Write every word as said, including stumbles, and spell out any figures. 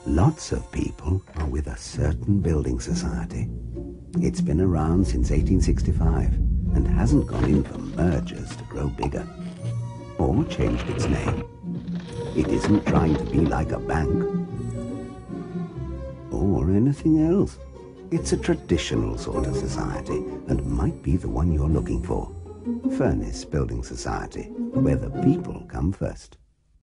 Lots of people are with a certain building society. It's been around since eighteen sixty-five and hasn't gone in for mergers to grow bigger or changed its name. It isn't trying to be like a bank or anything else. It's a traditional sort of society and might be the one you're looking for. Furness Building Society, where the people come first.